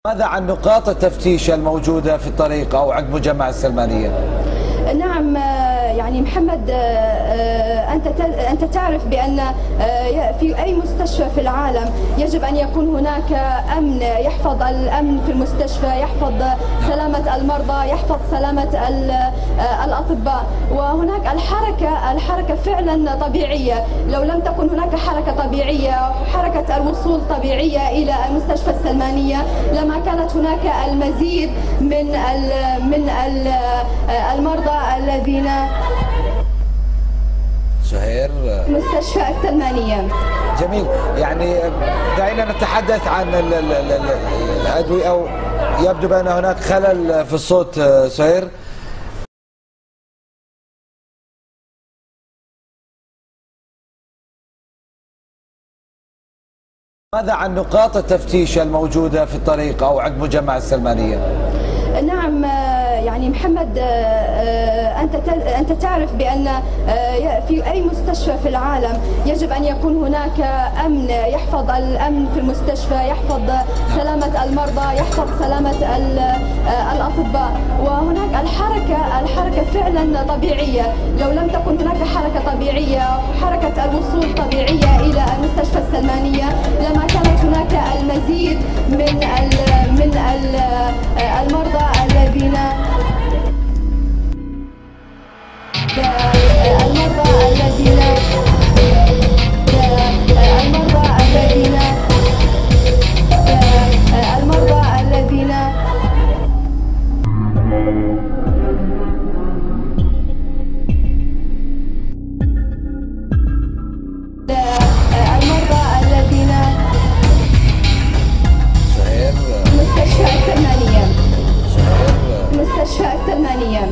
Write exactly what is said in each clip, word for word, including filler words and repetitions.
ماذا عن نقاط التفتيش الموجودة في الطريق أو عند مجمع السلمانية؟ نعم، يعني محمد، أنت أنت تعرف بأن في أي مستشفى في العالم يجب أن يكون هناك أمن، يحفظ الأمن في المستشفى، يحفظ سلامة المرضى، يحفظ سلامة الأطباء. وهناك الحركة الحركة فعلا طبيعية. لو لم تكن هناك حركة طبيعية، حركة الوصول طبيعية إلى المستشفى السلمانية، لما كانت هناك المزيد من من المرضى الذين سهير مستشفى السلمانية. جميل. يعني دعينا نتحدث عن الأدوية، أو يبدو بأن هناك خلل في الصوت سهير. ماذا عن نقاط التفتيش الموجودة في الطريق أو عند مجمع السلمانية؟ نعم، يعني محمد، أنت أنت تعرف بأن في أي مستشفى في العالم يجب أن يكون هناك أمن، يحفظ الأمن في المستشفى، يحفظ سلامة المرضى، يحفظ سلامة الأطباء. وهناك الحركة الحركة فعلا طبيعية. لو لم تكن هناك حركة طبيعية، حركة الوصول طبيعية إلى المستشفى السلمانية، لما كانت هناك المزيد من من المرضى الذين المرضى الذين المرضى الذين المرضى الذين المرضى الذين مستشفى السلمانية. مستشفى السلمانية.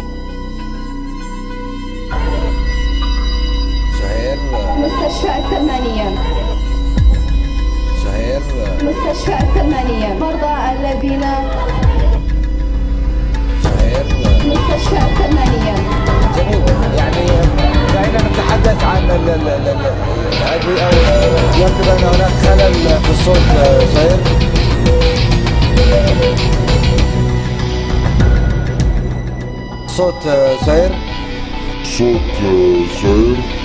سهير مستشفى السلمانية. سهير مستشفى السلمانية. المرضى الذين سهير مستشفى السلمانية. جميل. يعني دعينا نتحدث عن الأدوية، أو يبدو بأن هناك خلل في الصوت سهير. صوت سهير صوت سهير